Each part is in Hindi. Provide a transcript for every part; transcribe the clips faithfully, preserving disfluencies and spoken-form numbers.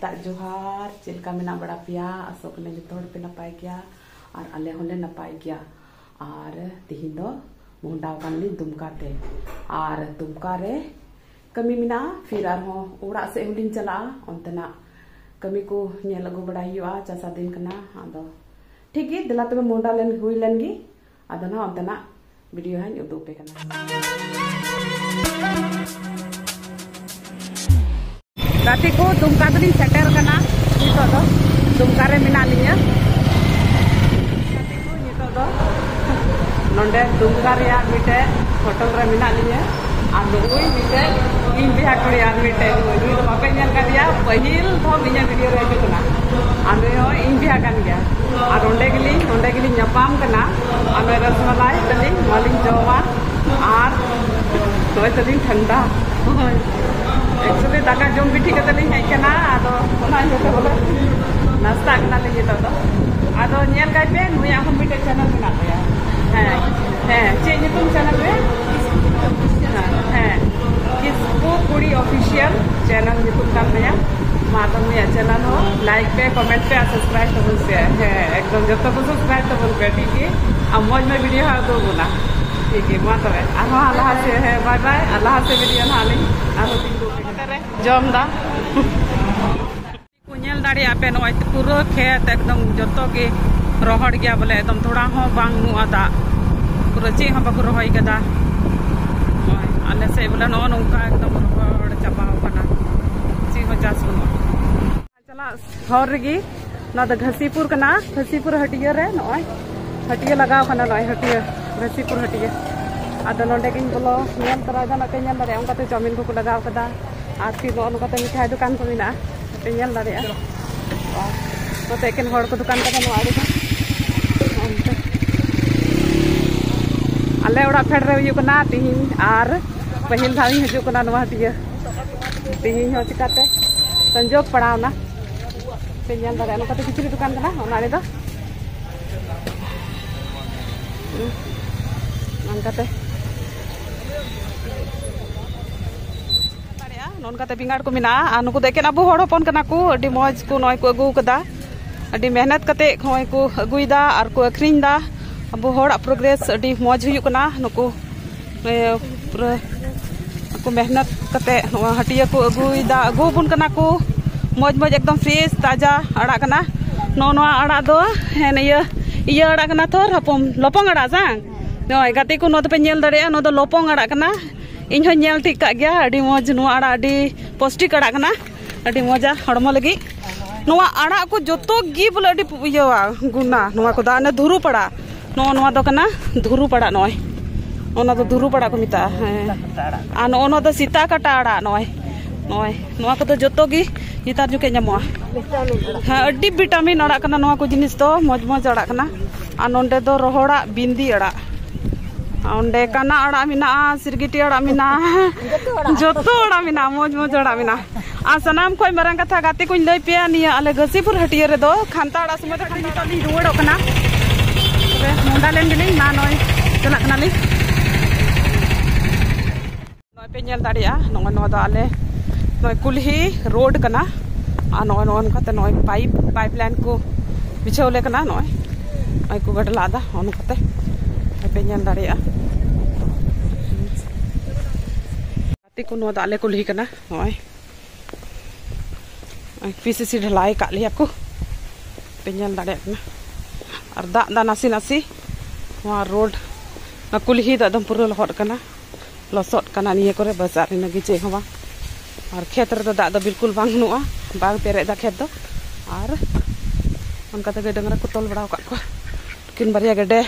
सेताग जोहार चिलका मेना बड़ा पिया आसो कने जतो हड़ पे नपाय गया और आले होले नपाय गया और तिहिन दो मुंडा कान ली दुमका ते और दुमका रे कमी मिना फिर आर हो उड़ा से हुलिन चला ओंतना कमी को नेल अगु बड़ा हुआ चासा दिन कना आदो ठीक गे दला तबे मुंडा लेन हुई लेन गी आदो ना ओंतना वीडियो हां उदुग पे कना गाती को दुमका दिन सेटर कना नितो दो दुमका रे मिना लिया गाती को नितो दो नोंडे दुमका रे यार मिटे होटल रे मिना लिया आ नुई मिटे इन बिहा कोड़ी यार मिटे नुई तो बापे नेल का दिया पहिल तो बिया वीडियो रे कना आमे हो इन बिहा कान गया आ ओंडे गली ओंडे गली नपाम कना आमे रसमलाई तली मालिन जोवा आर तोय तली ठंडा एक्चुअली दाका जम बिठी कतली है कना आदो ओना होते बोले नाश्ता कना ले जेतो तो आदो नेल गाय पे नुया हम बिटे चैनल बना गया है है चे नितुम चैनल में है किसको कुड़ी ऑफिशियल चैनल नितुम कान गया मातम या चैनल हो लाइक पे कमेंट पे सब्सक्राइब तो बोल से है एकदम जब तक सब्सक्राइब तो बोल पे ठीक है अब मौज में वीडियो है तो बोला ठीक है मा तबे आहा अल्लाह से है बाय बाय अल्लाह से वीडियो नाली आरो तीन दो करे जम दा को नेल दाड़ी आपे नय पूरा खेत एकदम जतो के रोहड़ गया बोले एकदम थोड़ा हो बांग नुआ दा पूरा चे हम बाको रोहई कदा आले से बोले नो नोका एकदम रोहड़ चबाव कना ची हो चास बनो चला हर गी ना द घसीपुर कना घसीपुर हटिया रे नय हटिया लगाव कना नय हटिया घसीपुर हटिया आदो नोंडे किन बोलो नेल तरा जाना के नेल दारे उनका तो चाउमीन को लगाव कदा और फिर उनका तो मिठाई दुकान को मिना पे नेल दारे तो तेकिन हड़ को दुकान का नो आड़ी आले ओड़ा फेड रे हुयु कना तिहिन आर पहिल धावी हजु कना नवा हटिया तिहिन हो चिकाते संजोग पड़ावना पे नेल दारे उनका तो किचरी दुकान कना ओना रे दो angkate non kate bingar ko mina anu ko deken abu hor hopon kana ko adi moj ko noy ko agu kada adi mehnat kate khoi ko aguida ar ko akhrin da abu hor progress adi moj huyu kana nuku pura ko mehnat kate noa hatiya ko aguida agu bun kana ko moj moj ekdom fresh taja ara kana no no ara do hen iya iya ara kana thor hapom lopong ara sang नय गाते को नो तो पे नेल दारे नो तो लोपोंग अड़ा कना इन हो नेल ठीक का गया अडी मौज नो अड़ा अडी पौष्टिक अड़ा कना अडी मौजा हड़मो लगी नोआ अड़ा को जतो गी बोले अडी इया गुना नोआ को दाने धुरु पड़ा नो नोआ दो कना धुरु पड़ा नय ओना तो धुरु पड़ा को मिता है आ नो नो तो सीता काटा अड़ा नय नय नोआ को तो जतो गी नितार जुके ᱧᱟᱢᱚᱜᱼᱟ हां अडी विटामिन अड़ा कना नोआ को जिनिस तो मौज मौज अड़ा कना आ नोंडे दो रोहड़ा बिंदी अड़ा ओंडे काना अड़ा मिना सिरगिटी अड़ा मिना जतो अड़ा मिना मौज मौज अड़ा मिना आ सनाम कोई मरंग कथा गाते को लई पे निया आले घसीपुर हटिया रे दो खानता अड़ा समय तक नितो ली रुवड़ो कना तबे मुंडा लेन गेली ना नय चला कना ली नय पे नेल दाड़िया नय नो दो आले नय कुल्ही रोड कना आ नय नय कते नय पाइप पाइपलाइन को बिछौले कना नय आई को गडला दा ओन कते पे नेल दाड़िया को नो दाले को ली कना नय पीसीसी ढलाई का लिया को पे नेल दाड़े कना और दा दा नासी नासी वहां रोड ना कुल्ही दा एकदम पूरा लहट कना लसट कना निये करे बाजार नगी चे हवा और खेत रे दा दा बिल्कुल बांग नुआ बाग पेरे दा खेत दो और उनका तो डंगरा को तोल बड़ा का को किन बारिया गडे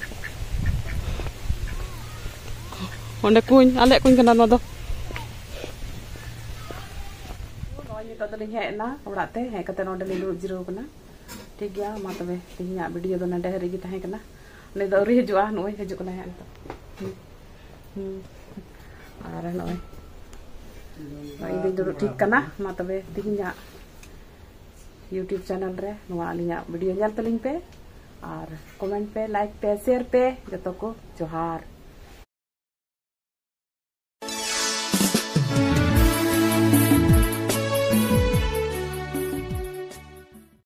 ओंडे कुñ आले कुñ कना नो दो तो तो हे ना ओड़ाते हे कते नोंडे ले लुड़ जिरो कना ठीक गया मा तबे तिहिया वीडियो दो नडे हरी गी ताहे कना ने दो री हजुआ नोय हजु कना हे तो हम आर नोय नोय दे दो ठीक कना मा तबे तिहिया यूट्यूब चैनल रे नोआ अलिया वीडियो नेल तलिंग पे और कमेंट पे लाइक पे शेयर पे जतो को जोहार।